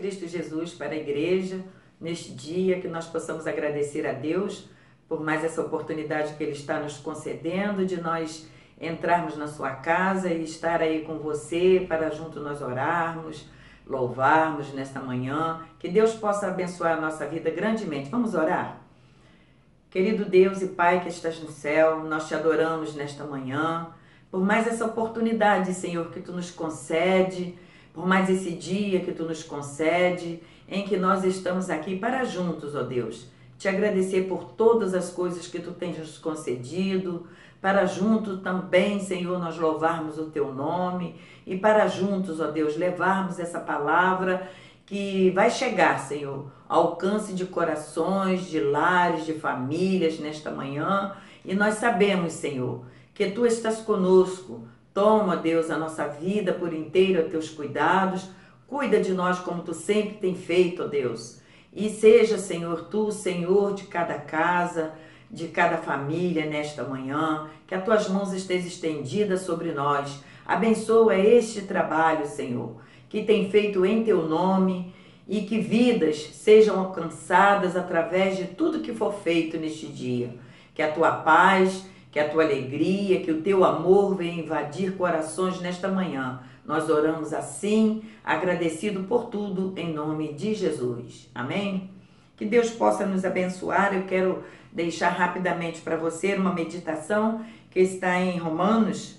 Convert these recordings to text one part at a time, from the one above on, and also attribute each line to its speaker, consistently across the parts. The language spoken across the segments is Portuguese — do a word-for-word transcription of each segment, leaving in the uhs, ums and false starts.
Speaker 1: Cristo Jesus para a igreja, neste dia, que nós possamos agradecer a Deus por mais essa oportunidade que Ele está nos concedendo, de nós entrarmos na sua casa e estar aí com você para junto nós orarmos, louvarmos nesta manhã. Que Deus possa abençoar a nossa vida grandemente. Vamos orar? Querido Deus e Pai que estás no céu, nós te adoramos nesta manhã, por mais essa oportunidade, Senhor, que Tu nos concede, por mais esse dia que Tu nos concede, em que nós estamos aqui para juntos, ó Deus, te agradecer por todas as coisas que Tu tens nos concedido, para juntos também, Senhor, nós louvarmos o Teu nome e para juntos, ó Deus, levarmos essa palavra que vai chegar, Senhor, ao alcance de corações, de lares, de famílias nesta manhã. E nós sabemos, Senhor, que Tu estás conosco. Toma, Deus, a nossa vida por inteiro a Teus cuidados. Cuida de nós como Tu sempre tem feito, ó Deus. E seja, Senhor, Tu, Senhor de cada casa, de cada família nesta manhã, que as Tuas mãos estejam estendidas sobre nós. Abençoa este trabalho, Senhor, que tem feito em Teu nome, e que vidas sejam alcançadas através de tudo que for feito neste dia. Que a Tua paz, que a Tua alegria, que o Teu amor venha invadir corações nesta manhã. Nós oramos assim, agradecido por tudo, em nome de Jesus. Amém? Que Deus possa nos abençoar. Eu quero deixar rapidamente para você uma meditação que está em Romanos,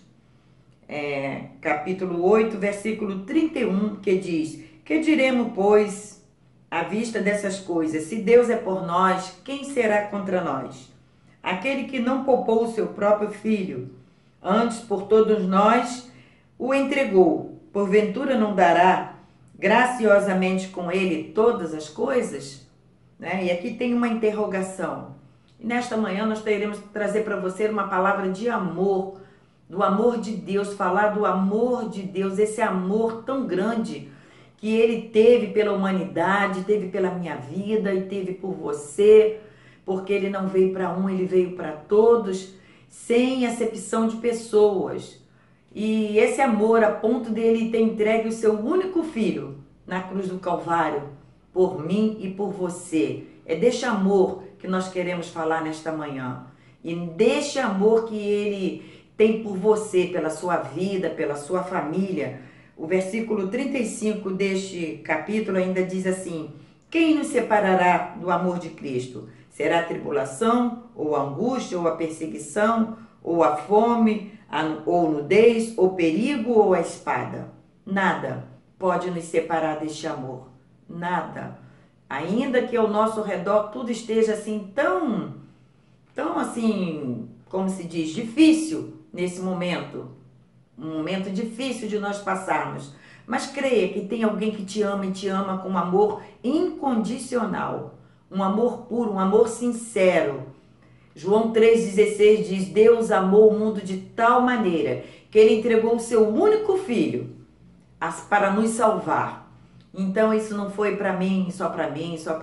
Speaker 1: é, capítulo oito, versículo trinta e um, que diz: que diremos, pois, à vista dessas coisas? Se Deus é por nós, quem será contra nós? Aquele que não poupou o seu próprio filho, antes por todos nós o entregou, porventura não dará graciosamente com ele todas as coisas? Né? E aqui tem uma interrogação. E nesta manhã nós teremos que trazer para você uma palavra de amor, do amor de Deus, falar do amor de Deus, esse amor tão grande que Ele teve pela humanidade, teve pela minha vida e teve por você, porque Ele não veio para um, Ele veio para todos, sem acepção de pessoas. E esse amor, a ponto dele ter entregue o seu único filho na cruz do Calvário, por mim e por você. É deste amor que nós queremos falar nesta manhã. E deste amor que Ele tem por você, pela sua vida, pela sua família. O versículo trinta e cinco deste capítulo ainda diz assim: quem nos separará do amor de Cristo? Será a tribulação, ou a angústia, ou a perseguição, ou a fome, ou nudez, ou perigo, ou a espada? Nada pode nos separar deste amor. Nada. Ainda que ao nosso redor tudo esteja assim tão, tão assim, como se diz, difícil nesse momento. Um momento difícil de nós passarmos. Mas creia que tem alguém que te ama e te ama com um amor incondicional. Um amor puro, um amor sincero. João três dezesseis diz: Deus amou o mundo de tal maneira que Ele entregou o seu único filho para nos salvar. Então isso não foi para mim, só para mim, só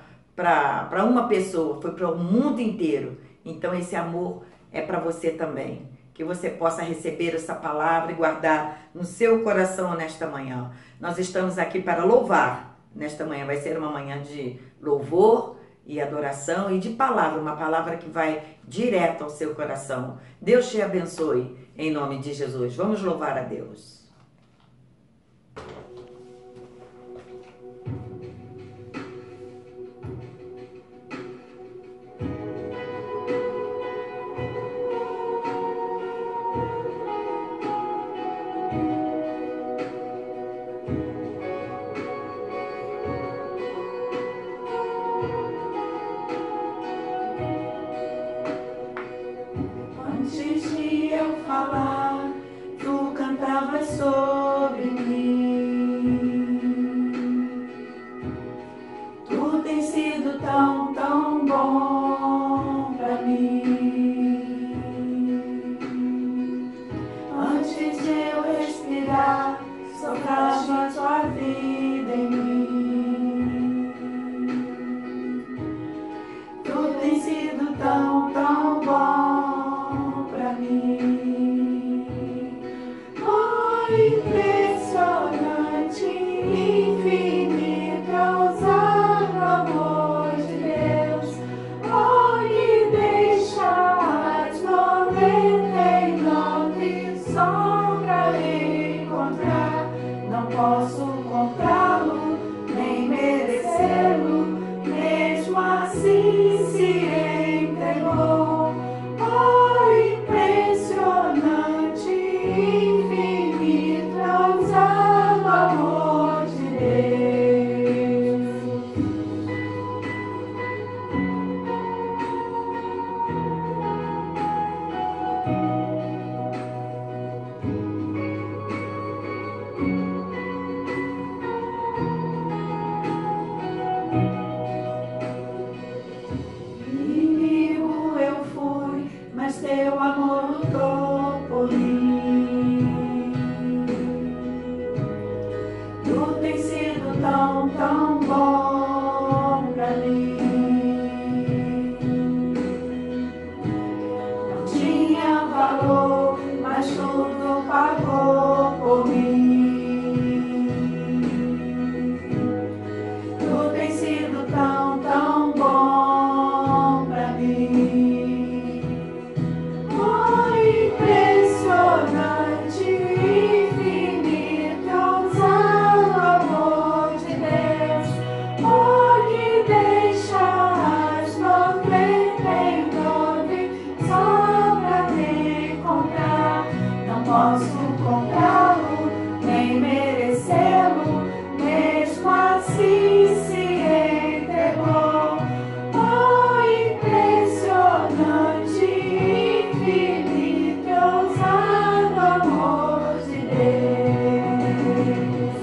Speaker 1: para uma pessoa, foi para o mundo inteiro. Então esse amor é para você também. Que você possa receber essa palavra e guardar no seu coração nesta manhã. Nós estamos aqui para louvar. Nesta manhã vai ser uma manhã de louvor e adoração e de palavra, uma palavra que vai direto ao seu coração. Deus te abençoe, em nome de Jesus. Vamos louvar a Deus.
Speaker 2: Antes de eu falar, tu cantavas sobre mim. Tu tens sido tão, tão bom pra mim. Antes de eu respirar, sopraste a tua vida em mim. Tu tens sido tão, tão bom pra mim. Oh, impressionante, infinito. tão, tão bom pra mim. Não tinha valor, mas tudo pagou por mim. Tu tem sido tão, tão bom pra mim. Oh, impressionante, infinito, ousado amor de Deus. Oh, que deixa as noventa e nove só pra me encontrar. Não posso comprá-lo, nem merecê-lo, mesmo assim se entregou. Oh, impressionante, infinito, ousado amor de Deus.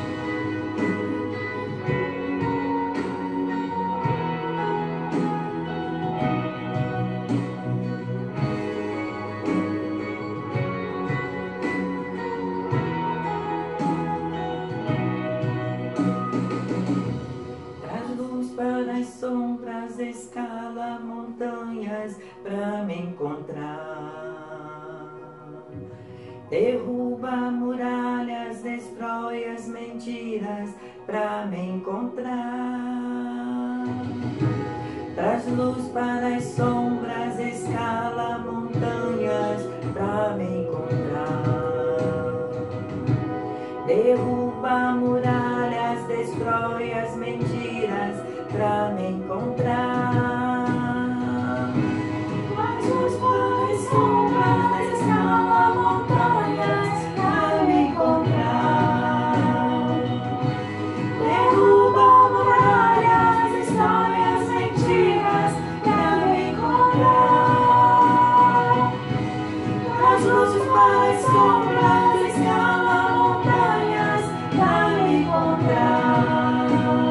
Speaker 2: Traz luz para as sombras, escala montanhas pra me encontrar. Derruba muralhas, destrói as mentiras pra me encontrar. Traz luz para as sombras, escala montanhas pra me encontrar. Derruba muralhas, destrói as mentiras pra me encontrar. Traz luz para as sombras, escala montanhas pra me encontrar. Derruba muralhas, destrói as mentiras pra me encontrar. Traz luz para as sombras, escala montanhas pra me encontrar.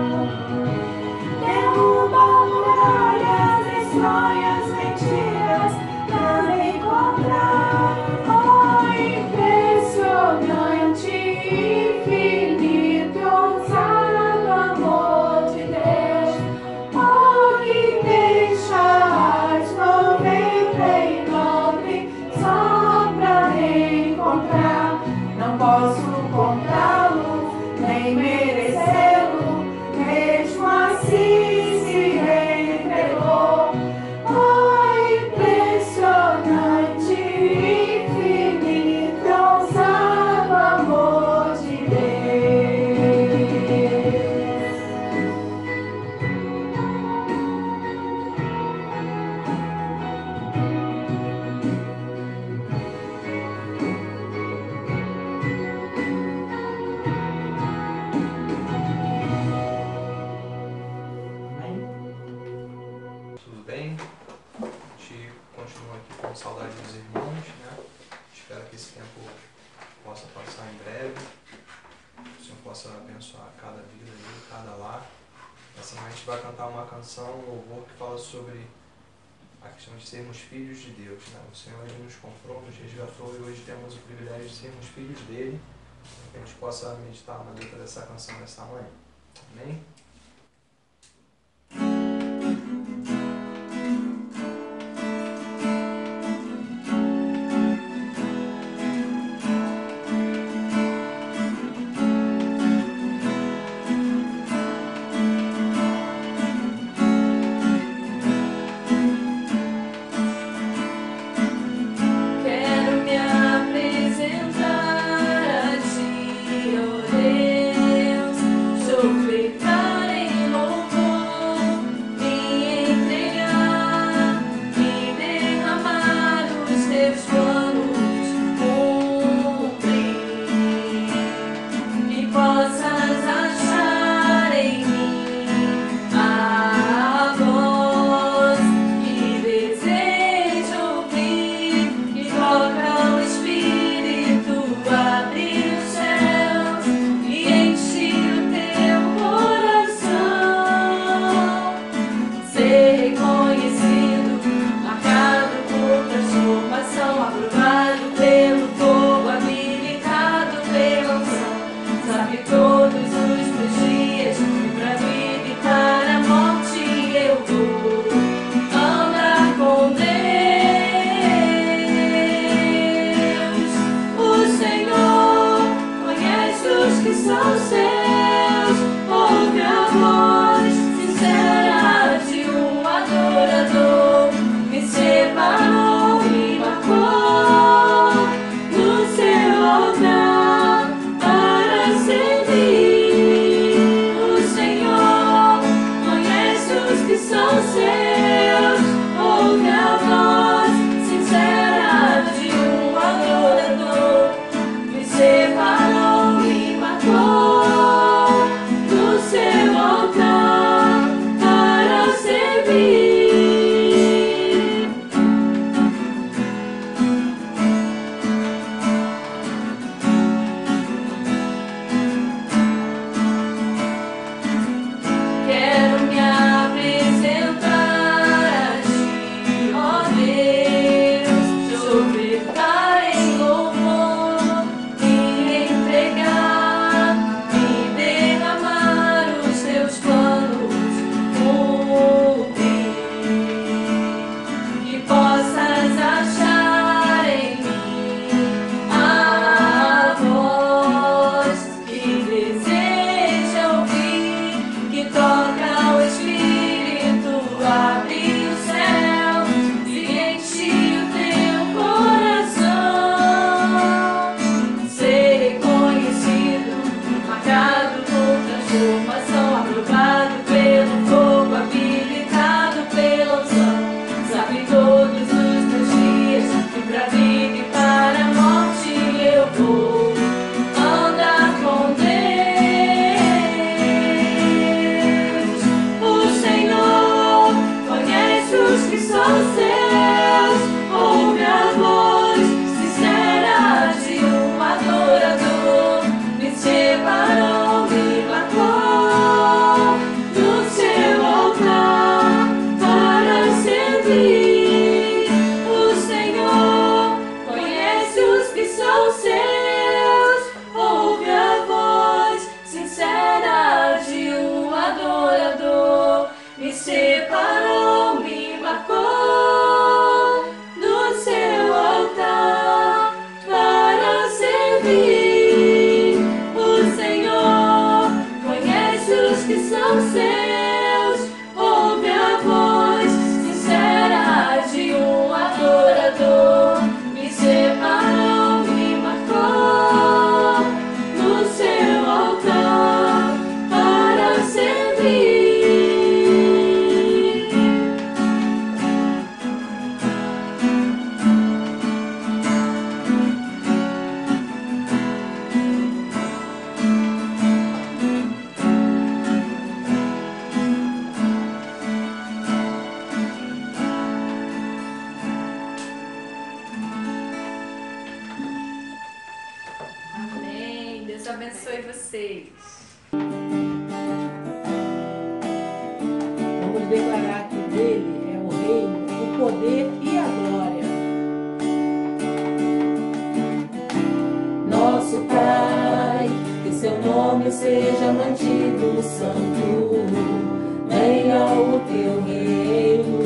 Speaker 2: Derruba muralhas, destrói as mentiras pra me encontrar. Oh, impressionante, infinito, ousado amor de Deus. Oh, que deixa as noventa e nove só pra me encontrar. Não posso comprá-lo, nem merecê-lo, mesmo assim se entregou. Oh, impressionante, infinito, ousado amor de Deus. Amém?
Speaker 3: Tudo bem? A gente continua aqui com saudade dos irmãos, né? Espero que esse tempo possa passar em breve. Que o Senhor possa abençoar cada vida, aí, cada lar. Essa semana a gente vai cantar uma canção, um louvor que fala sobre a questão de sermos filhos de Deus, né? O Senhor ele nos comprou, nos resgatou e hoje temos o privilégio de sermos filhos dele. Que a gente possa meditar na letra dessa canção nessa manhã. Amém?
Speaker 2: Quero me apresentar a ti, ó Deus, sou feita provado pelo fogo, habilitado pela unção. Sabe todos os meus dias, que pra vida e para a morte eu vou andar com Deus. O Senhor conhece os que são seus, ouve a voz sincera de um adorador. Me separou, me marcou no seu altar para servir. O Senhor conhece os que são seus, ouve a voz sincera de um adorador. Me separou, me marcou no seu altar para servir. O Senhor conhece os que são seus, ouve a voz sincera de um adorador. Me separou, me marcou no seu altar para servir. Amém. Deus abençoe vocês.
Speaker 4: Vamos declarar que dele é o reino, o poder e a glória.
Speaker 2: Nosso Pai, que seu nome seja mantido santo, venha o teu reino.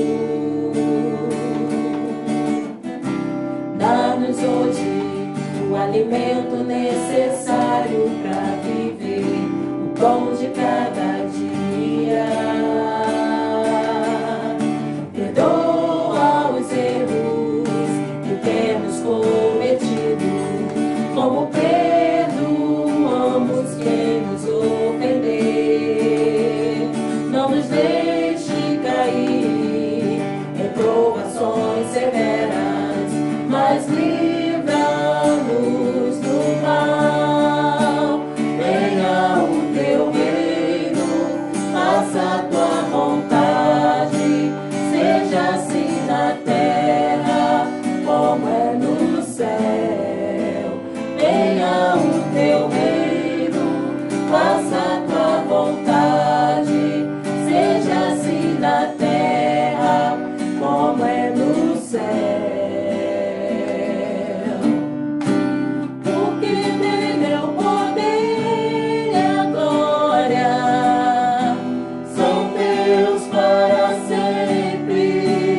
Speaker 2: Dá-nos hoje o alimento necessário para viver, o pão de cada dia. Perdoa os erros que temos cometido, como perdoamos quem nos ofender. Não nos deixe cair em provações severas, mas livra-nos do mal. Venha o teu reino, faça a tua vontade, seja assim na terra como é no céu. Venha o teu reino, faça a tua vontade, seja assim na terra como é no céu. Porque dele é o poder e a glória, são teus para sempre.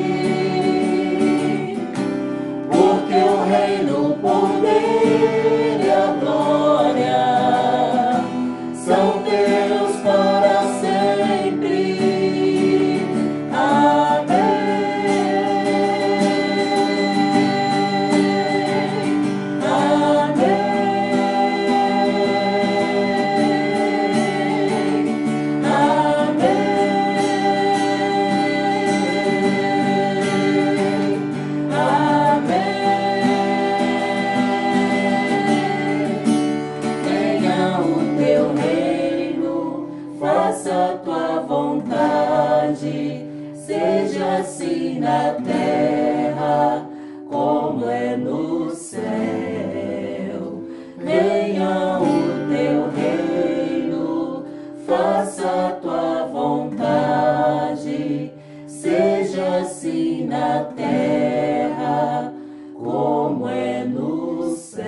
Speaker 2: Porque o reino, o poder e a glória são teus para sempre. Venha o teu reino, faça a tua vontade, seja assim na terra como é no céu. Venha o teu reino, faça a tua vontade, seja assim na terra como é no céu.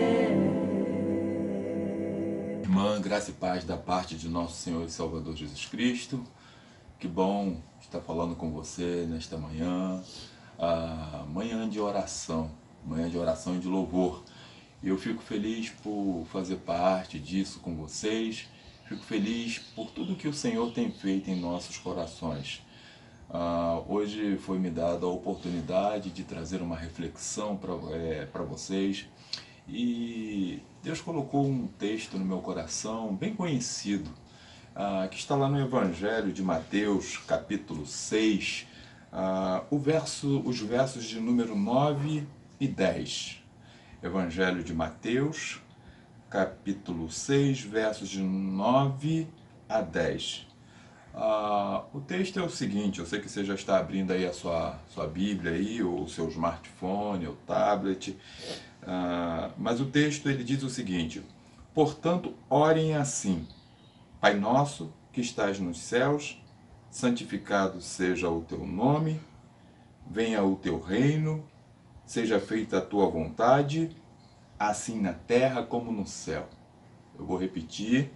Speaker 5: Irmã, graça e paz da parte de nosso Senhor e Salvador Jesus Cristo. Que bom estar falando com você nesta manhã, a manhã de oração, manhã de oração e de louvor. E eu fico feliz por fazer parte disso com vocês, fico feliz por tudo que o Senhor tem feito em nossos corações. Uh, hoje foi me dada a oportunidade de trazer uma reflexão para é, para vocês, e Deus colocou um texto no meu coração bem conhecido, ah, que está lá no Evangelho de Mateus, capítulo seis, ah, o verso, os versos de número nove e dez. Evangelho de Mateus, capítulo seis, versos de nove a dez. Ah, o texto é o seguinte, eu sei que você já está abrindo aí a sua, sua Bíblia, aí, ou o seu smartphone, ou tablet, ah, mas o texto ele diz o seguinte: portanto, orem assim: Pai nosso que estás nos céus, santificado seja o teu nome, venha o teu reino, seja feita a tua vontade, assim na terra como no céu. Eu vou repetir,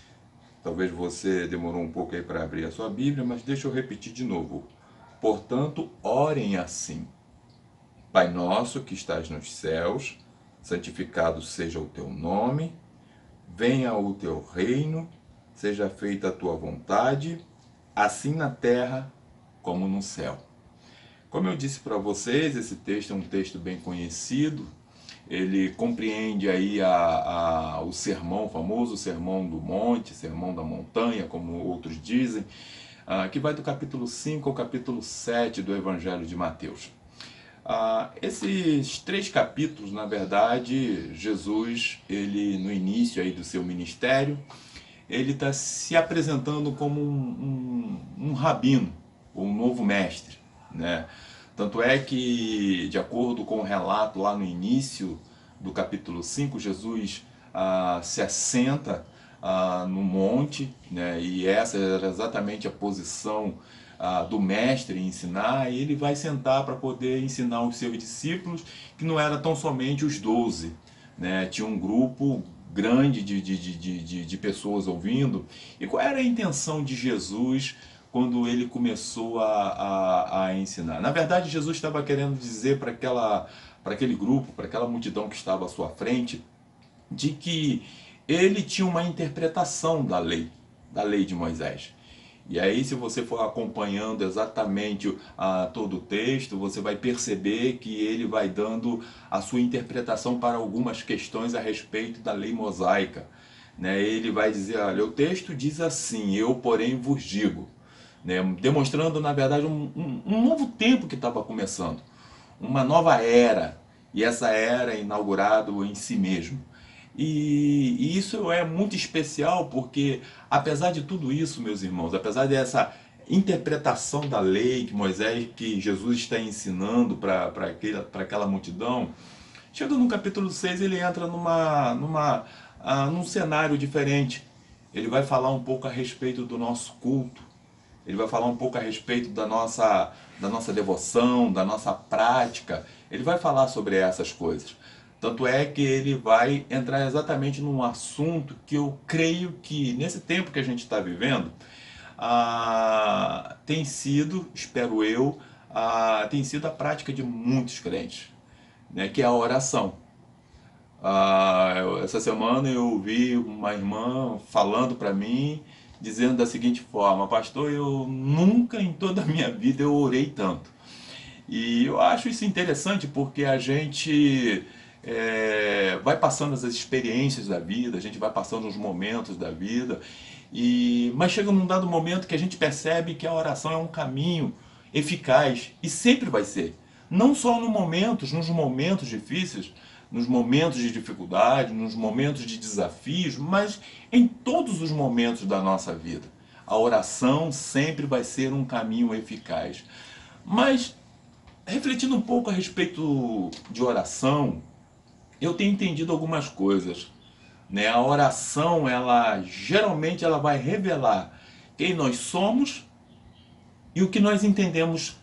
Speaker 5: talvez você demorou um pouco aí para abrir a sua Bíblia, mas deixa eu repetir de novo. Portanto, orem assim: Pai nosso que estás nos céus, santificado seja o teu nome, venha o teu reino, seja feita a tua vontade, assim na terra como no céu. Como eu disse para vocês, esse texto é um texto bem conhecido. Ele compreende aí a, a, o sermão, o famoso sermão do monte, sermão da montanha, como outros dizem, uh, que vai do capítulo cinco ao capítulo sete do Evangelho de Mateus. Uh, esses três capítulos, na verdade, Jesus, ele no início aí do seu ministério, ele está se apresentando como um, um, um rabino, um novo mestre, né? Tanto é que, de acordo com o relato lá no início do capítulo cinco, Jesus ah, se assenta ah, no monte, né? E essa era exatamente a posição ah, do mestre em ensinar, e ele vai sentar para poder ensinar os seus discípulos, que não era tão somente os doze, né? Tinha um grupo grande de, de, de, de, de pessoas ouvindo. E qual era a intenção de Jesus quando ele começou a, a, a ensinar? Na verdade, Jesus estava querendo dizer para aquela, para aquele grupo, para aquela multidão que estava à sua frente, de que ele tinha uma interpretação da lei, da lei de Moisés. E aí, se você for acompanhando exatamente a, todo o texto, você vai perceber que ele vai dando a sua interpretação para algumas questões a respeito da lei mosaica, né? Ele vai dizer, olha, o texto diz assim, eu porém vos digo, né? Demonstrando, na verdade, um, um, um novo tempo que estava começando, uma nova era, e essa era é inaugurada em si mesmo. E, e isso é muito especial porque, apesar de tudo isso, meus irmãos, apesar dessa interpretação da lei que Moisés, que Jesus está ensinando para aquela multidão, chegando no capítulo seis, ele entra numa, numa, ah, num cenário diferente. Ele vai falar um pouco a respeito do nosso culto, ele vai falar um pouco a respeito da nossa, da nossa devoção, da nossa prática, ele vai falar sobre essas coisas. Tanto é que ele vai entrar exatamente num assunto que eu creio que, nesse tempo que a gente está vivendo, ah, tem sido, espero eu, ah, tem sido a prática de muitos crentes, né, que é a oração. Ah, essa semana eu ouvi uma irmã falando para mim, dizendo da seguinte forma: pastor, eu nunca em toda a minha vida eu orei tanto. E eu acho isso interessante porque a gente... É, vai passando as experiências da vida, a gente vai passando os momentos da vida, e, mas chega num dado momento que a gente percebe que a oração é um caminho eficaz, e sempre vai ser. Não só nos momentos, nos momentos difíceis, nos momentos de dificuldade, nos momentos de desafios, mas em todos os momentos da nossa vida. A oração sempre vai ser um caminho eficaz. Mas, refletindo um pouco a respeito de oração, eu tenho entendido algumas coisas, né? A oração, ela geralmente ela vai revelar quem nós somos e o que nós entendemos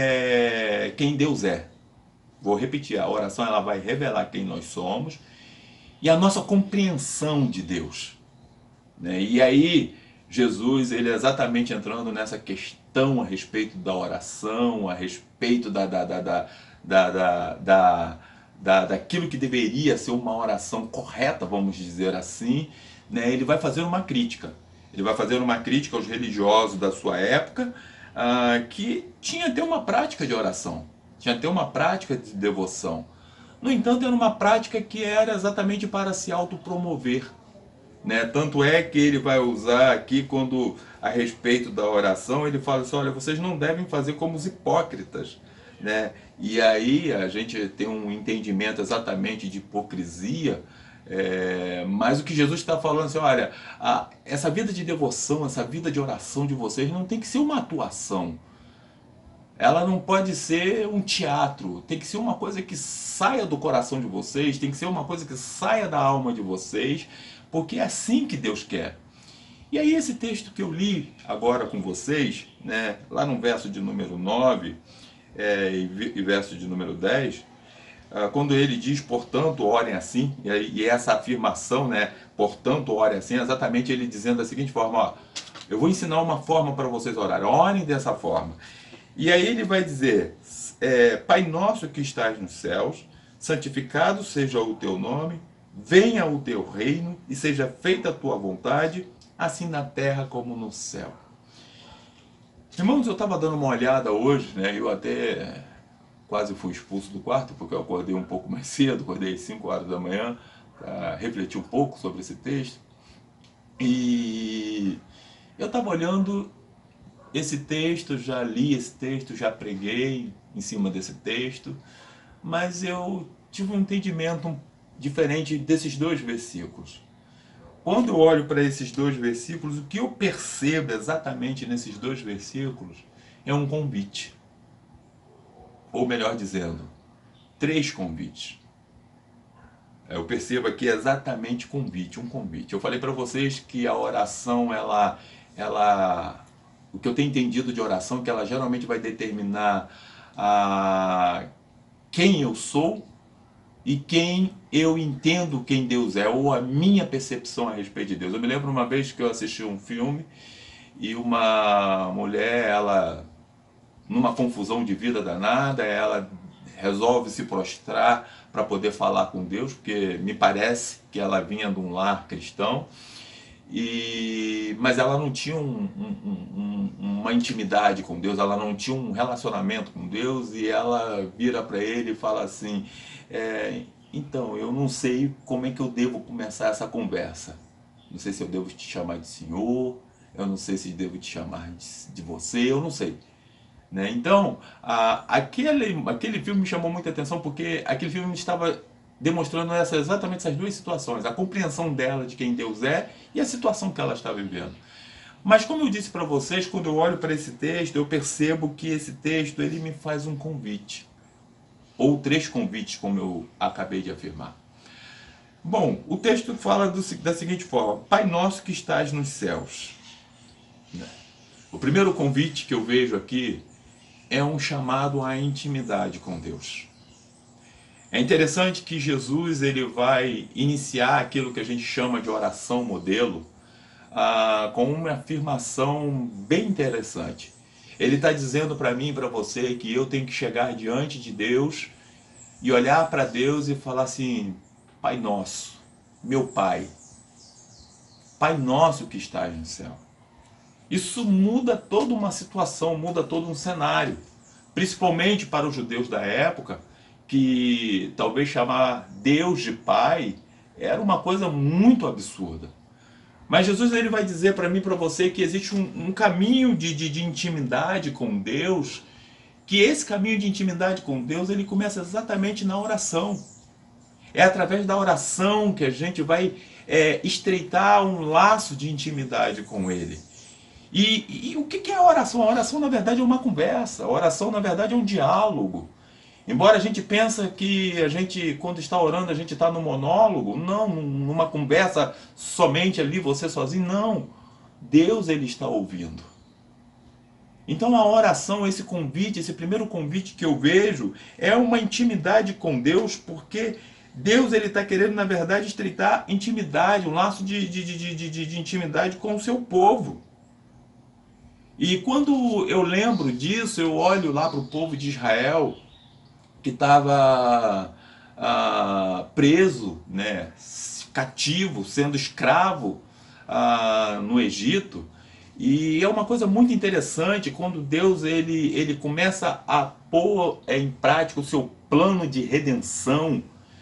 Speaker 5: é quem Deus é. Vou repetir, a oração ela vai revelar quem nós somos e a nossa compreensão de Deus, né? E aí Jesus, ele é exatamente entrando nessa questão a respeito da oração, a respeito da, da, da, da, da, da, da Da, daquilo que deveria ser uma oração correta, vamos dizer assim, né? Ele vai fazer uma crítica. Ele vai fazer uma crítica aos religiosos da sua época, ah, que tinha até uma prática de oração, tinha até uma prática de devoção. No entanto, era uma prática que era exatamente para se autopromover. né? Tanto é que ele vai usar aqui, quando a respeito da oração, ele fala assim, olha, vocês não devem fazer como os hipócritas, né? E aí a gente tem um entendimento exatamente de hipocrisia, é, mas o que Jesus está falando assim, olha, a, essa vida de devoção, essa vida de oração de vocês não tem que ser uma atuação. Ela não pode ser um teatro, tem que ser uma coisa que saia do coração de vocês, tem que ser uma coisa que saia da alma de vocês, porque é assim que Deus quer. E aí esse texto que eu li agora com vocês, né, lá no verso de número nove é, e verso de número dez, quando ele diz, portanto, orem assim, e essa afirmação, né, portanto, orem assim, é exatamente ele dizendo da seguinte forma, ó, eu vou ensinar uma forma para vocês orarem, orem dessa forma. E aí ele vai dizer, é, Pai nosso que estás nos céus, santificado seja o teu nome, venha o teu reino e seja feita a tua vontade, assim na terra como no céu. Irmãos, eu estava dando uma olhada hoje, né, eu até quase fui expulso do quarto, porque eu acordei um pouco mais cedo, acordei às cinco horas da manhã, para refletir um pouco sobre esse texto. E eu estava olhando esse texto, já li esse texto, já preguei em cima desse texto, mas eu tive um entendimento diferente desses dois versículos. Quando eu olho para esses dois versículos, o que eu percebo exatamente nesses dois versículos é um convite. Ou melhor dizendo, três convites. Eu percebo aqui exatamente convite, um convite. Eu falei para vocês que a oração, ela, ela, o que eu tenho entendido de oração, é que ela geralmente vai determinar a, quem eu sou e quem eu entendo quem Deus é, ou a minha percepção a respeito de Deus. Eu me lembro uma vez que eu assisti um filme e uma mulher, ela, numa confusão de vida danada, ela resolve se prostrar para poder falar com Deus, porque me parece que ela vinha de um lar cristão, e, mas ela não tinha um, um, um, uma intimidade com Deus, ela não tinha um relacionamento com Deus, e ela vira para ele e fala assim, é, então, eu não sei como é que eu devo começar essa conversa. Não sei se eu devo te chamar de senhor, eu não sei se devo te chamar de, de você, eu não sei. Né? Então, a, aquele, aquele filme me chamou muita atenção, porque aquele filme estava demonstrando essa, exatamente essas duas situações, a compreensão dela de quem Deus é e a situação que ela está vivendo. Mas como eu disse para vocês, quando eu olho para esse texto, eu percebo que esse texto ele me faz um convite. Ou três convites, como eu acabei de afirmar. Bom, o texto fala do, da seguinte forma, Pai nosso que estás nos céus. O primeiro convite que eu vejo aqui é um chamado à intimidade com Deus. É interessante que Jesus ele vai iniciar aquilo que a gente chama de oração modelo, ah, com uma afirmação bem interessante. Ele está dizendo para mim e para você que eu tenho que chegar diante de Deus e olhar para Deus e falar assim, Pai nosso, meu Pai, Pai nosso que estás no céu. Isso muda toda uma situação, muda todo um cenário, principalmente para os judeus da época, que talvez chamar Deus de Pai era uma coisa muito absurda. Mas Jesus ele vai dizer para mim e para você que existe um, um caminho de, de, de intimidade com Deus, que esse caminho de intimidade com Deus ele começa exatamente na oração. É através da oração que a gente vai é, estreitar um laço de intimidade com Ele. E, e, e o que é a oração? A oração na verdade é uma conversa, a oração na verdade é um diálogo. Embora a gente pense que a gente, quando está orando, a gente está no monólogo, não, numa conversa somente ali, você sozinho, não. Deus ele está ouvindo. Então a oração, esse convite, esse primeiro convite que eu vejo, é uma intimidade com Deus, porque Deus ele está querendo, na verdade, estreitar intimidade, um laço de, de, de, de, de, de intimidade com o seu povo. E quando eu lembro disso, eu olho lá para o povo de Israel, que estava ah, preso, né, cativo, sendo escravo ah, no Egito. E é uma coisa muito interessante quando Deus ele, ele começa a pôr em prática o seu plano de redenção.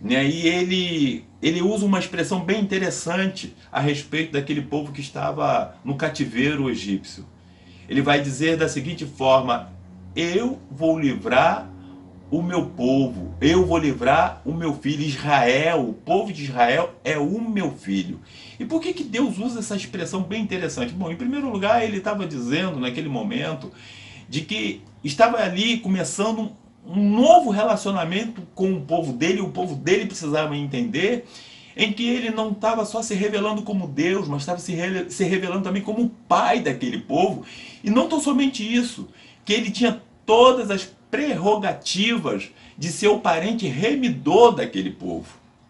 Speaker 5: né? E ele, ele usa uma expressão bem interessante a respeito daquele povo que estava no cativeiro egípcio. Ele vai dizer da seguinte forma: eu vou livrar o meu povo, eu vou livrar o meu filho. Israel, o povo de Israel é o meu filho. E por que que Deus usa essa expressão bem interessante? Bom, em primeiro lugar, ele estava dizendo naquele momento de que estava ali começando um novo relacionamento com o povo dele, e o povo dele precisava entender em que ele não estava só se revelando como Deus, mas estava se, re se revelando também como o pai daquele povo. E não tão somente isso, que ele tinha todas as prerrogativas de ser o parente remidor daquele povo.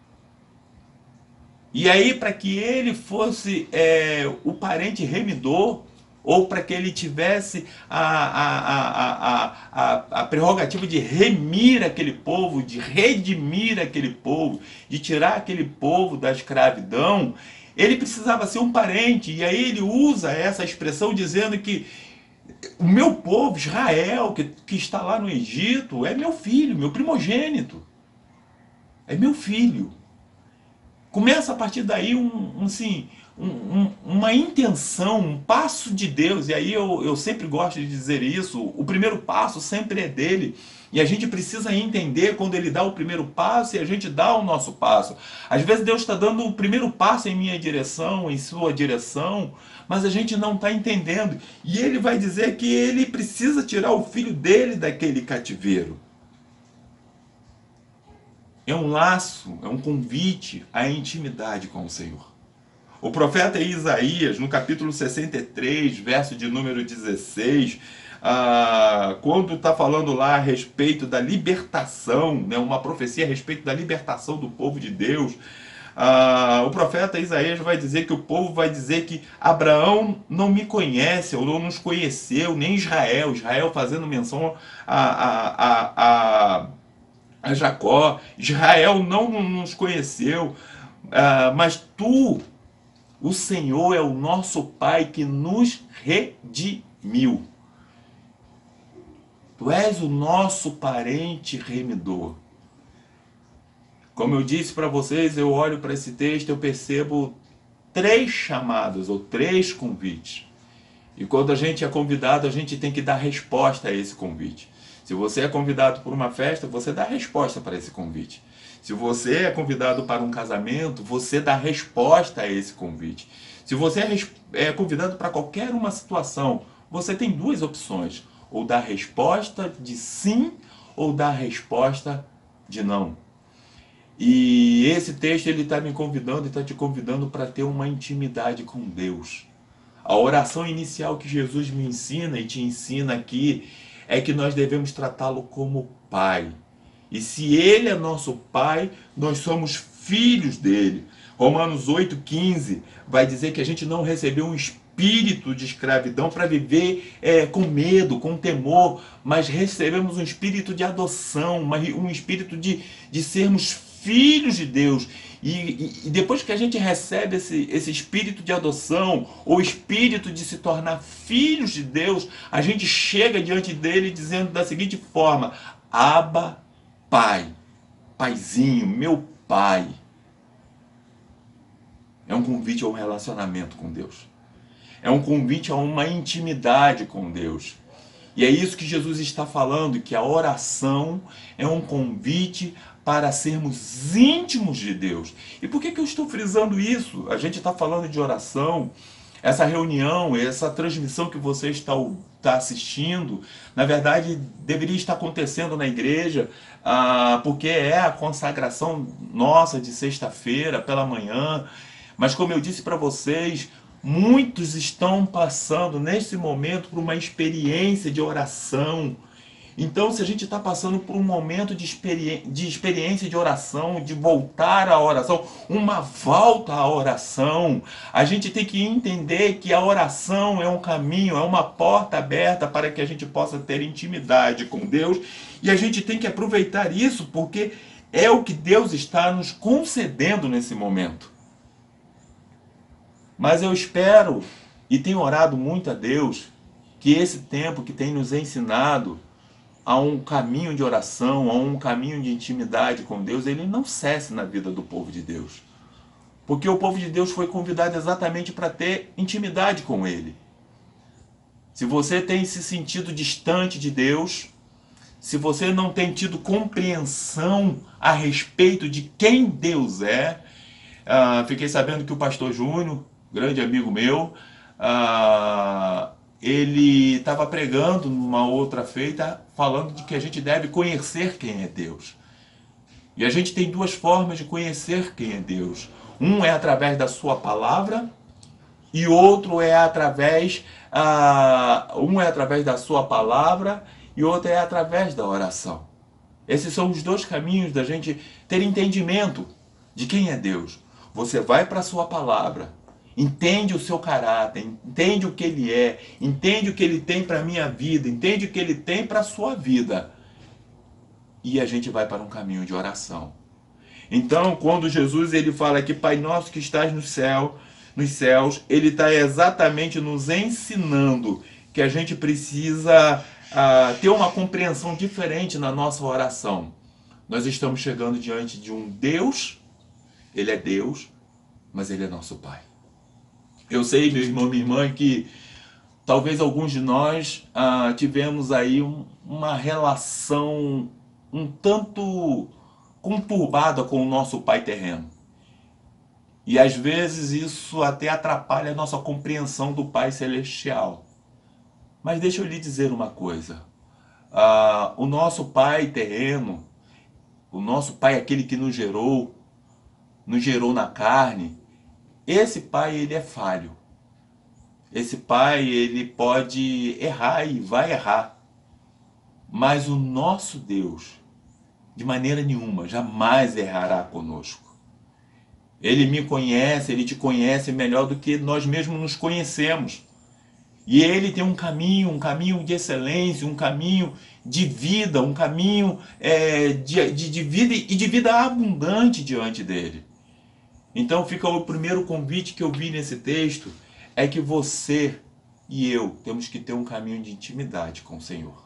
Speaker 5: E aí, para que ele fosse é, o parente remidor, ou para que ele tivesse a, a, a, a, a, a prerrogativa de remir aquele povo, de redimir aquele povo, de tirar aquele povo da escravidão, ele precisava ser um parente. E aí ele usa essa expressão dizendo que o meu povo, Israel, que, que está lá no Egito, é meu filho, meu primogênito. É meu filho. Começa a partir daí um, um, assim, um, um, uma intenção, um passo de Deus. E aí eu, eu sempre gosto de dizer isso. O primeiro passo sempre é dele. E a gente precisa entender quando ele dá o primeiro passo e a gente dá o nosso passo. Às vezes Deus está dando o primeiro passo em minha direção, em sua direção, mas a gente não está entendendo. E ele vai dizer que ele precisa tirar o filho dele daquele cativeiro. É um laço, é um convite à intimidade com o Senhor. O profeta Isaías, no capítulo sessenta e três, verso de número dezesseis, ah, quando está falando lá a respeito da libertação, né, uma profecia a respeito da libertação do povo de Deus, ah, o profeta Isaías vai dizer que o povo vai dizer que Abraão não me conhece, ou não nos conheceu, nem Israel, Israel fazendo menção a... a, a, a a Jacó. Israel não nos conheceu, uh, mas tu, o Senhor, é o nosso Pai que nos redimiu. Tu és o nosso parente remidor. Como eu disse para vocês, eu olho para esse texto, eu percebo três chamadas ou três convites. E quando a gente é convidado, a gente tem que dar resposta a esse convite. Se você é convidado por uma festa, você dá resposta para esse convite. Se você é convidado para um casamento, você dá resposta a esse convite. Se você é convidado para qualquer uma situação, você tem duas opções: ou dar resposta de sim, ou dar resposta de não. E esse texto ele está me convidando e está te convidando para ter uma intimidade com Deus. A oração inicial que Jesus me ensina e te ensina aqui é que nós devemos tratá-lo como Pai. E se Ele é nosso Pai, nós somos filhos dele. Romanos oito, quinze vai dizer que a gente não recebeu um espírito de escravidão para viver é, com medo, com temor, mas recebemos um espírito de adoção, um espírito de, de sermos filhos de Deus. E, e, e depois que a gente recebe esse, esse espírito de adoção, ou espírito de se tornar filhos de Deus, a gente chega diante dele dizendo da seguinte forma: Abba, Pai, Paizinho, meu Pai. É um convite a um relacionamento com Deus. É um convite a uma intimidade com Deus. E é isso que Jesus está falando, que a oração é um convite para sermos íntimos de Deus. E por que que eu estou frisando isso? A gente está falando de oração, essa reunião, essa transmissão que você está, está assistindo, na verdade deveria estar acontecendo na igreja, ah, porque é a consagração nossa de sexta-feira pela manhã. Mas como eu disse para vocês, muitos estão passando nesse momento por uma experiência de oração. Então, se a gente está passando por um momento de, experi de experiência de oração, de voltar à oração, uma volta à oração, a gente tem que entender que a oração é um caminho, é uma porta aberta para que a gente possa ter intimidade com Deus. E a gente tem que aproveitar isso, porque é o que Deus está nos concedendo nesse momento. Mas eu espero, e tenho orado muito a Deus, que esse tempo que tem nos ensinado a um caminho de oração, a um caminho de intimidade com Deus, ele não cesse na vida do povo de Deus. Porque o povo de Deus foi convidado exatamente para ter intimidade com Ele. Se você tem se sentido distante de Deus, se você não tem tido compreensão a respeito de quem Deus é, uh, fiquei sabendo que o pastor Júnior, grande amigo meu, uh, ele estava pregando numa outra feita, falando de que a gente deve conhecer quem é Deus. E a gente tem duas formas de conhecer quem é Deus. Um é através da sua palavra e outro é através, uh, um é através da sua palavra e outro é através da oração. Esses são os dois caminhos da gente ter entendimento de quem é Deus. Você vai para a sua palavra, entende o seu caráter, entende o que Ele é, entende o que Ele tem para a minha vida, entende o que Ele tem para a sua vida. E a gente vai para um caminho de oração. Então, quando Jesus ele fala que Pai Nosso que estás no céu, nos céus, Ele está exatamente nos ensinando que a gente precisa uh, ter uma compreensão diferente na nossa oração. Nós estamos chegando diante de um Deus, Ele é Deus, mas Ele é nosso Pai. Eu sei, meu irmão, minha irmã, que talvez alguns de nós uh, tivemos aí um, uma relação um tanto conturbada com o nosso Pai terreno. E às vezes isso até atrapalha a nossa compreensão do Pai celestial. Mas deixa eu lhe dizer uma coisa. Uh, o nosso Pai terreno, o nosso Pai, aquele que nos gerou, nos gerou na carne, esse Pai, ele é falho. Esse Pai, ele pode errar e vai errar. Mas o nosso Deus, de maneira nenhuma, jamais errará conosco. Ele me conhece, Ele te conhece melhor do que nós mesmos nos conhecemos. E Ele tem um caminho, um caminho de excelência, um caminho de vida, um caminho é, de, de, de vida e de vida abundante diante dEle. Então fica o primeiro convite que eu vi nesse texto, é que você e eu temos que ter um caminho de intimidade com o Senhor.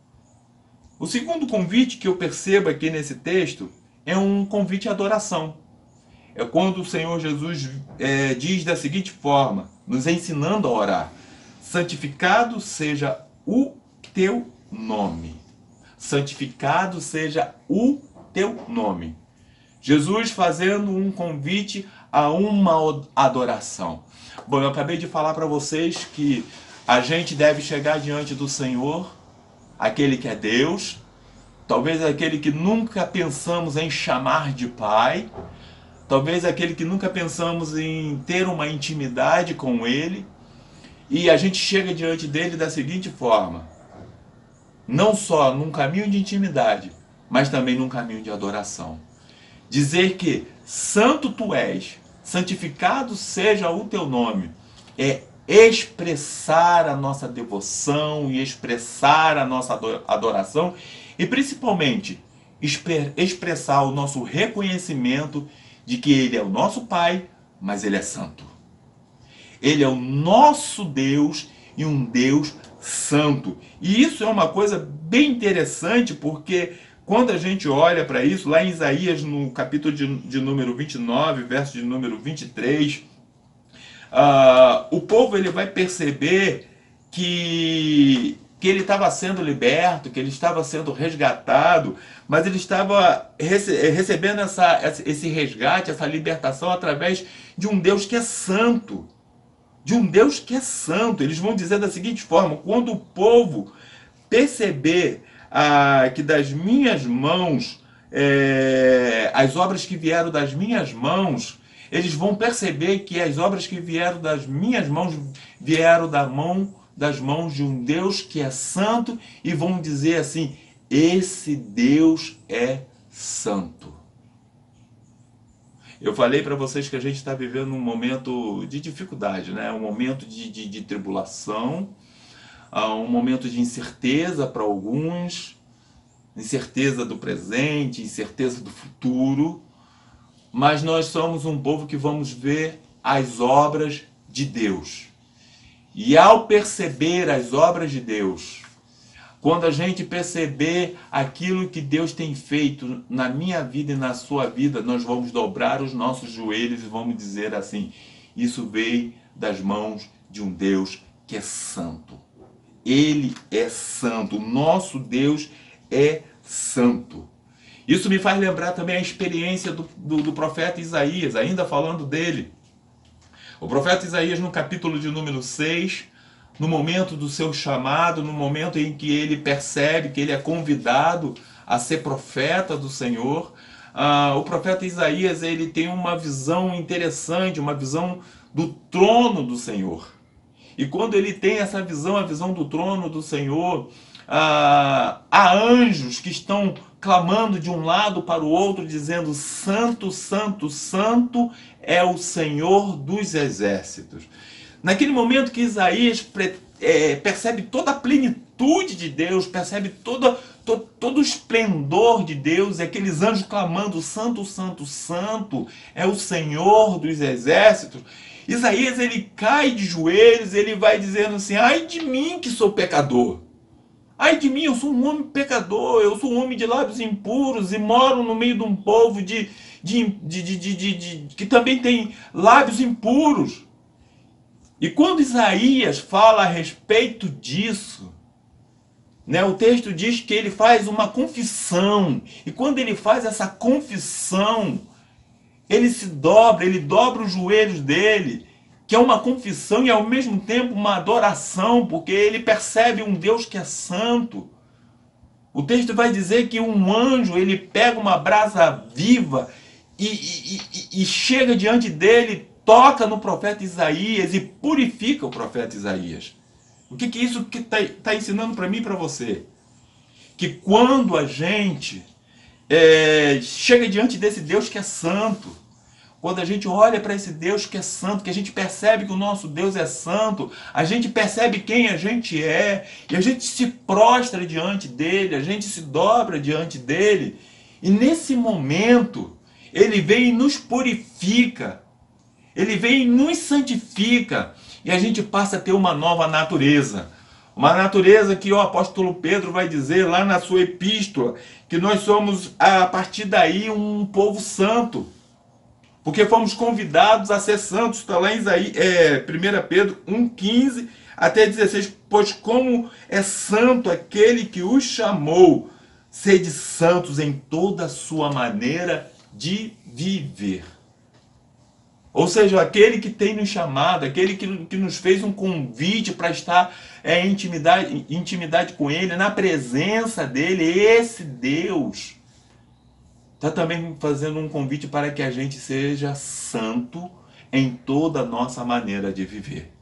Speaker 5: O segundo convite que eu percebo aqui nesse texto é um convite à adoração. É quando o Senhor Jesus é, diz da seguinte forma, nos ensinando a orar: santificado seja o teu nome. Santificado seja o teu nome. Jesus fazendo um convite a uma adoração. Bom, eu acabei de falar para vocês que a gente deve chegar diante do Senhor, aquele que é Deus, talvez aquele que nunca pensamos em chamar de Pai, talvez aquele que nunca pensamos em ter uma intimidade com Ele, e a gente chega diante dele da seguinte forma, não só num caminho de intimidade, mas também num caminho de adoração. Dizer que santo tu és, santificado seja o teu nome, é expressar a nossa devoção e expressar a nossa adoração e principalmente expressar o nosso reconhecimento de que Ele é o nosso Pai, mas Ele é santo. Ele é o nosso Deus e um Deus santo. E isso é uma coisa bem interessante, porque quando a gente olha para isso, lá em Isaías, no capítulo de, de número vinte e nove, verso de número vinte e três, uh, o povo ele vai perceber que, que ele estava sendo liberto, que ele estava sendo resgatado, mas ele estava rece recebendo essa, esse resgate, essa libertação através de um Deus que é santo. De um Deus que é santo. Eles vão dizer da seguinte forma: quando o povo perceber ah, que das minhas mãos, é, as obras que vieram das minhas mãos, eles vão perceber que as obras que vieram das minhas mãos vieram da mão, das mãos de um Deus que é santo, e vão dizer assim: esse Deus é santo. Eu falei para vocês que a gente está vivendo um momento de dificuldade, né? Um momento de, de, de tribulação, um momento de incerteza para alguns, incerteza do presente, incerteza do futuro, mas nós somos um povo que vamos ver as obras de Deus. E ao perceber as obras de Deus, quando a gente perceber aquilo que Deus tem feito na minha vida e na sua vida, nós vamos dobrar os nossos joelhos e vamos dizer assim: isso veio das mãos de um Deus que é santo. Ele é santo, o nosso Deus é santo. Isso me faz lembrar também a experiência do, do, do profeta Isaías, ainda falando dele. O profeta Isaías, no capítulo de número seis, no momento do seu chamado, no momento em que ele percebe que ele é convidado a ser profeta do Senhor, uh, o profeta Isaías ele tem uma visão interessante, uma visão do trono do Senhor. E quando ele tem essa visão, a visão do trono do Senhor, ah, há anjos que estão clamando de um lado para o outro, dizendo: Santo, Santo, Santo é o Senhor dos exércitos. Naquele momento que Isaías é, percebe toda a plenitude de Deus, percebe toda, to, todo o esplendor de Deus, e aqueles anjos clamando: Santo, Santo, Santo é o Senhor dos exércitos, Isaías ele cai de joelhos, ele vai dizendo assim: ai de mim que sou pecador. Ai de mim, eu sou um homem pecador, eu sou um homem de lábios impuros e moro no meio de um povo de, de, de, de, de, de, de, que também tem lábios impuros. E quando Isaías fala a respeito disso, né, o texto diz que ele faz uma confissão. E quando ele faz essa confissão, ele se dobra, ele dobra os joelhos dele, que é uma confissão e ao mesmo tempo uma adoração, porque ele percebe um Deus que é santo. O texto vai dizer que um anjo, ele pega uma brasa viva e, e, e, e chega diante dele, toca no profeta Isaías e purifica o profeta Isaías. O que, que isso que está tá ensinando para mim e para você? Que quando a gente é, chega diante desse Deus que é santo, quando a gente olha para esse Deus que é santo, que a gente percebe que o nosso Deus é santo, a gente percebe quem a gente é, e a gente se prostra diante dele, a gente se dobra diante dele, e nesse momento, ele vem e nos purifica, ele vem e nos santifica, e a gente passa a ter uma nova natureza. Uma natureza que o apóstolo Pedro vai dizer lá na sua epístola, que nós somos, a partir daí, um povo santo. Porque fomos convidados a ser santos, está lá em Isaías, é, primeira Pedro um, quinze até dezesseis. Pois como é santo aquele que os chamou, sede santos em toda a sua maneira de viver. Ou seja, aquele que tem nos chamado, aquele que, que nos fez um convite para estar é, em intimidade, intimidade com ele, na presença dele, esse Deus está também fazendo um convite para que a gente seja santo em toda a nossa maneira de viver.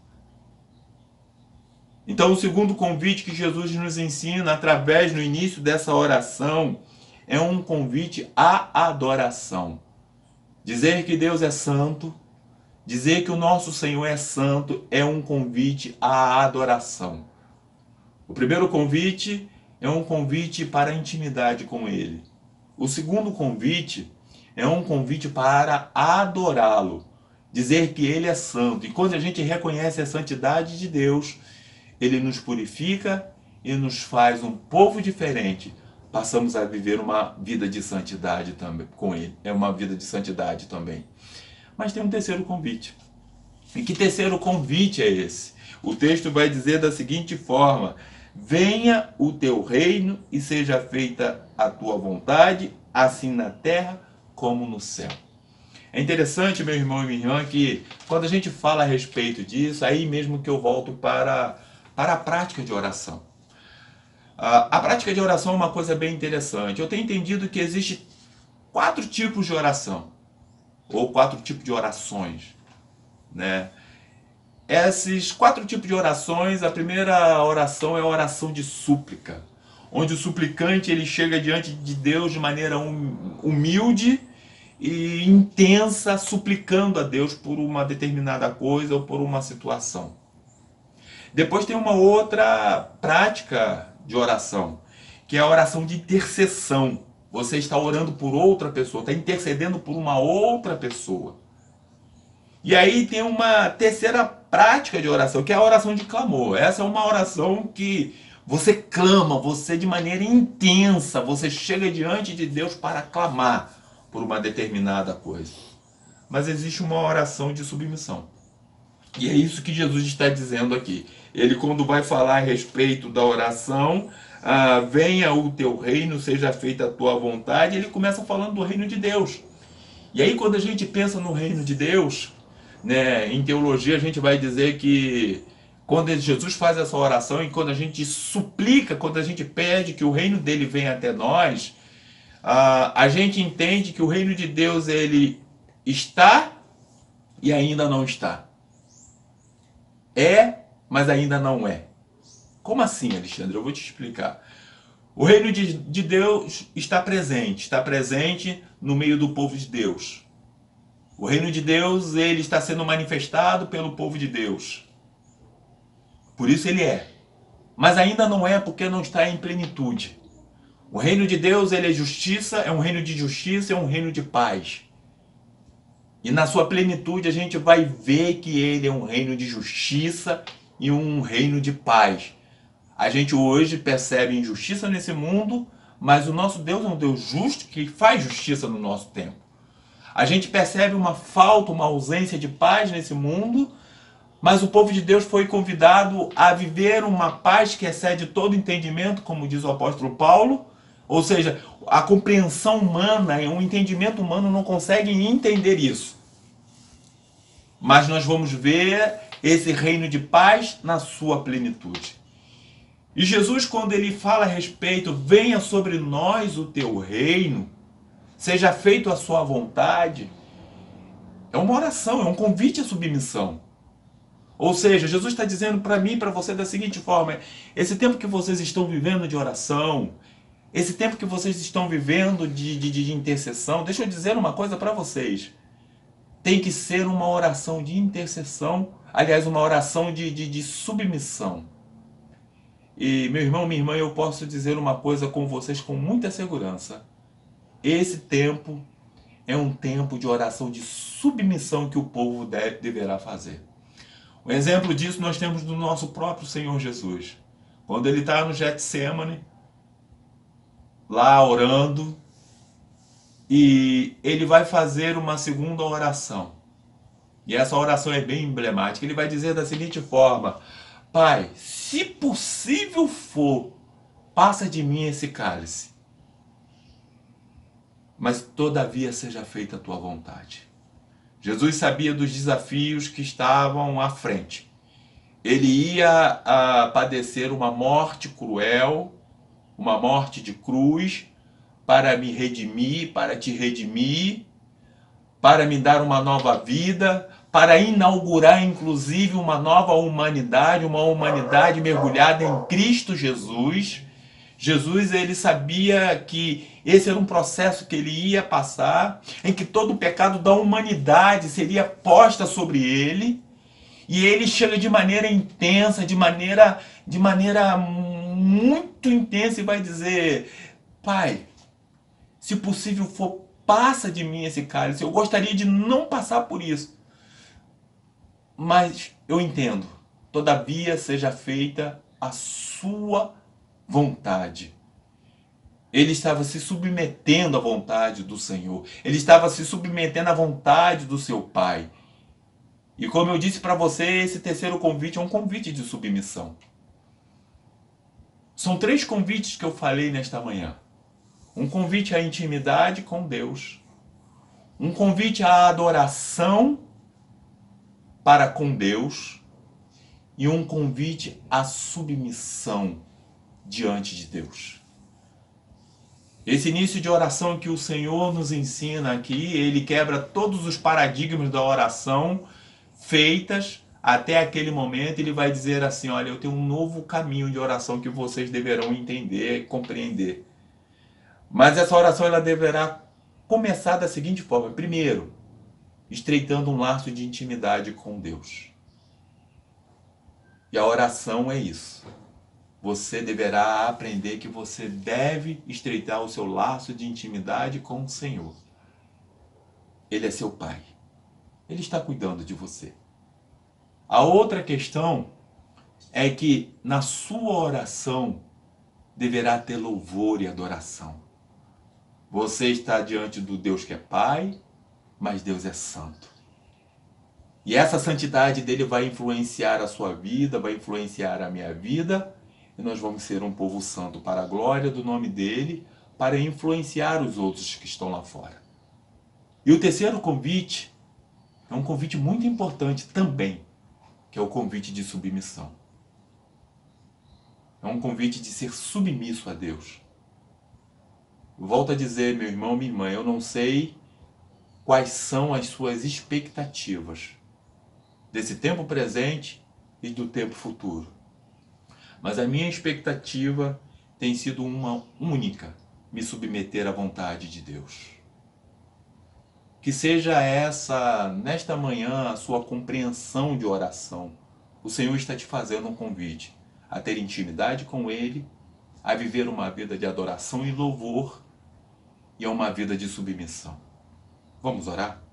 Speaker 5: Então, o segundo convite que Jesus nos ensina através no início dessa oração é um convite à adoração. Dizer que Deus é santo, dizer que o nosso Senhor é santo é um convite à adoração. O primeiro convite é um convite para a intimidade com Ele. O segundo convite é um convite para adorá-lo, dizer que ele é santo. E quando a gente reconhece a santidade de Deus, ele nos purifica e nos faz um povo diferente. Passamos a viver uma vida de santidade também com ele. É uma vida de santidade também. Mas tem um terceiro convite. E que terceiro convite é esse? O texto vai dizer da seguinte forma: venha o teu reino e seja feita a tua vontade, assim na terra como no céu. É interessante, meu irmão e minha irmã, que quando a gente fala a respeito disso, aí mesmo que eu volto para, para a prática de oração. A, a prática de oração é uma coisa bem interessante. Eu tenho entendido que existe quatro tipos de oração, ou quatro tipos de orações, né? Esses quatro tipos de orações, a primeira oração é a oração de súplica, onde o suplicante ele chega diante de Deus de maneira hum, humilde e intensa, suplicando a Deus por uma determinada coisa ou por uma situação. Depois tem uma outra prática de oração, que é a oração de intercessão. Você está orando por outra pessoa, está intercedendo por uma outra pessoa. E aí tem uma terceira prática de oração, que é a oração de clamor. Essa é uma oração que Você clama, você de maneira intensa, você chega diante de Deus para clamar por uma determinada coisa. Mas existe uma oração de submissão. E é isso que Jesus está dizendo aqui. Ele, quando vai falar a respeito da oração, ah, venha o teu reino, seja feita a tua vontade, ele começa falando do reino de Deus. E aí, quando a gente pensa no reino de Deus, né, em teologia a gente vai dizer que quando Jesus faz essa oração e quando a gente suplica, quando a gente pede que o reino dele venha até nós, ah, a gente entende que o reino de Deus ele está e ainda não está. É, mas ainda não é. Como assim, Alexandre? Eu vou te explicar. O reino de, de Deus está presente, está presente no meio do povo de Deus. O reino de Deus, ele está sendo manifestado pelo povo de Deus. Por isso ele é. Mas ainda não é porque não está em plenitude. O reino de Deus, ele é justiça, é um reino de justiça, é um reino de paz. E na sua plenitude a gente vai ver que ele é um reino de justiça e um reino de paz. A gente hoje percebe injustiça nesse mundo, mas o nosso Deus é um Deus justo que faz justiça no nosso tempo. A gente percebe uma falta, uma ausência de paz nesse mundo, mas o povo de Deus foi convidado a viver uma paz que excede todo entendimento, como diz o apóstolo Paulo. Ou seja, a compreensão humana, um entendimento humano não consegue entender isso. Mas nós vamos ver esse reino de paz na sua plenitude. E Jesus, quando ele fala a respeito, venha sobre nós o teu reino, seja feito a sua vontade, é uma oração, é um convite à submissão. Ou seja, Jesus está dizendo para mim e para você da seguinte forma: esse tempo que vocês estão vivendo de oração, esse tempo que vocês estão vivendo de, de, de intercessão, deixa eu dizer uma coisa para vocês. Tem que ser uma oração de intercessão, aliás, uma oração de, de, de submissão. E, meu irmão, minha irmã, eu posso dizer uma coisa com vocês com muita segurança. Esse tempo é um tempo de oração de submissão que o povo deve, deverá fazer. Um exemplo disso nós temos do nosso próprio Senhor Jesus. Quando ele está no Getsemane, lá orando, e ele vai fazer uma segunda oração. E essa oração é bem emblemática. Ele vai dizer da seguinte forma: Pai, se possível for, passa de mim esse cálice, mas todavia seja feita a tua vontade. Jesus sabia dos desafios que estavam à frente. Ele ia a, padecer uma morte cruel, uma morte de cruz, para me redimir, para te redimir, para me dar uma nova vida, para inaugurar inclusive uma nova humanidade, uma humanidade mergulhada em Cristo Jesus. Jesus, ele sabia que esse era um processo que ele ia passar, em que todo o pecado da humanidade seria posta sobre ele, e ele chega de maneira intensa, de maneira, de maneira muito intensa e vai dizer: Pai, se possível for, passa de mim esse cálice. Eu gostaria de não passar por isso, mas eu entendo. Todavia seja feita a sua vontade. Ele estava se submetendo à vontade do Senhor. Ele estava se submetendo à vontade do seu Pai. E como eu disse para você, esse terceiro convite é um convite de submissão. São três convites que eu falei nesta manhã. Um convite à intimidade com Deus. Um convite à adoração para com Deus. E um convite à submissão diante de Deus. Esse início de oração que o Senhor nos ensina aqui, ele quebra todos os paradigmas da oração feitas até aquele momento. Ele vai dizer assim: olha, eu tenho um novo caminho de oração que vocês deverão entender e compreender. Mas essa oração ela deverá começar da seguinte forma: primeiro, estreitando um laço de intimidade com Deus. E a oração é isso. Você deverá aprender que você deve estreitar o seu laço de intimidade com o Senhor. Ele é seu Pai. Ele está cuidando de você. A outra questão é que na sua oração deverá ter louvor e adoração. Você está diante do Deus que é Pai, mas Deus é santo. E essa santidade dele vai influenciar a sua vida, vai influenciar a minha vida, e nós vamos ser um povo santo para a glória do nome dele, para influenciar os outros que estão lá fora. E o terceiro convite é um convite muito importante também, que é o convite de submissão. É um convite de ser submisso a Deus. Volto a dizer, meu irmão, minha irmã, eu não sei quais são as suas expectativas desse tempo presente e do tempo futuro. Mas a minha expectativa tem sido uma única: me submeter à vontade de Deus. Que seja essa, nesta manhã, a sua compreensão de oração. O Senhor está te fazendo um convite a ter intimidade com Ele, a viver uma vida de adoração e louvor e a uma vida de submissão. Vamos orar?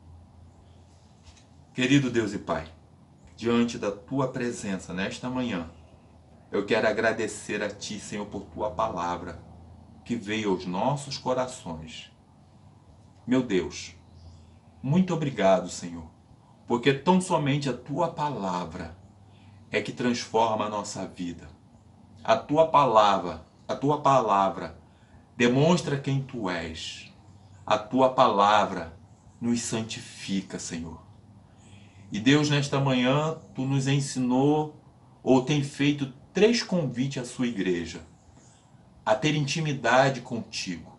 Speaker 5: Querido Deus e Pai, diante da Tua presença nesta manhã, eu quero agradecer a Ti, Senhor, por Tua palavra que veio aos nossos corações. Meu Deus, muito obrigado, Senhor, porque tão somente a Tua palavra é que transforma a nossa vida. A Tua palavra, a Tua palavra demonstra quem Tu és. A Tua palavra nos santifica, Senhor. E Deus, nesta manhã, Tu nos ensinou ou tem feito três convites à Sua igreja a ter intimidade contigo.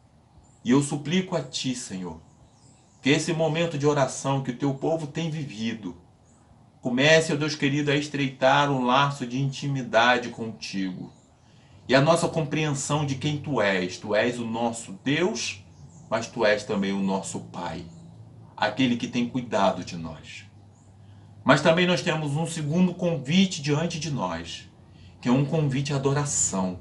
Speaker 5: E eu suplico a Ti, Senhor, que esse momento de oração que o Teu povo tem vivido comece, ó Deus querido, a estreitar um laço de intimidade contigo. E a nossa compreensão de quem Tu és. Tu és o nosso Deus, mas Tu és também o nosso Pai, aquele que tem cuidado de nós. Mas também nós temos um segundo convite diante de nós, que é um convite à adoração.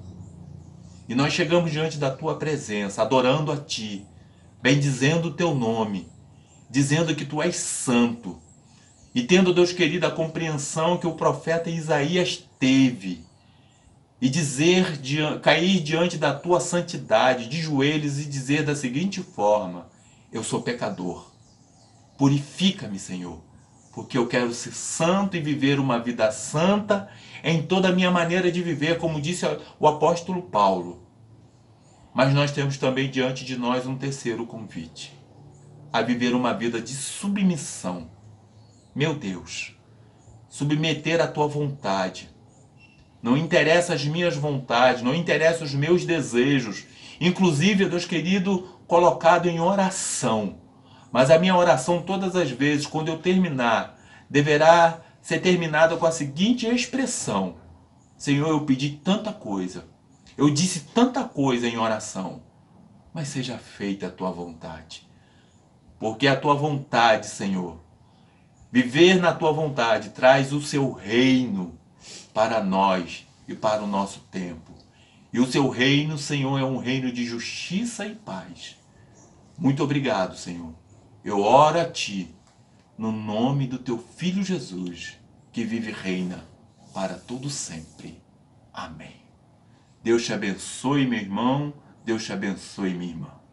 Speaker 5: E nós chegamos diante da Tua presença, adorando a Ti, bendizendo o Teu nome, dizendo que Tu és santo. E tendo, Deus querido, a compreensão que o profeta Isaías teve, e dizer, cair diante da Tua santidade, de joelhos, e dizer da seguinte forma: eu sou pecador, purifica-me, Senhor, porque eu quero ser santo e viver uma vida santa em toda a minha maneira de viver, como disse o apóstolo Paulo. Mas nós temos também diante de nós um terceiro convite, a viver uma vida de submissão. Meu Deus, submeter à Tua vontade. Não interessa as minhas vontades, não interessa os meus desejos, inclusive, Deus querido, colocado em oração. Mas a minha oração, todas as vezes, quando eu terminar, deverá ser terminada com a seguinte expressão: Senhor, eu pedi tanta coisa, eu disse tanta coisa em oração, mas seja feita a Tua vontade. Porque a Tua vontade, Senhor, viver na Tua vontade traz o Seu reino para nós e para o nosso tempo. E o Seu reino, Senhor, é um reino de justiça e paz. Muito obrigado, Senhor. Eu oro a Ti, no nome do Teu Filho Jesus, que vive e reina para todo sempre. Amém. Deus te abençoe, meu irmão. Deus te abençoe, minha irmã.